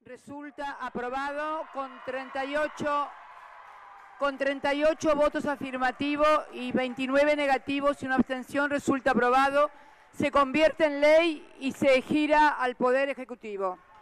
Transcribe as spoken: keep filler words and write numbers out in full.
Resulta aprobado con treinta y ocho, con treinta y ocho votos afirmativos y veintinueve negativos y una abstención. Resulta aprobado. Se convierte en ley y se gira al Poder Ejecutivo.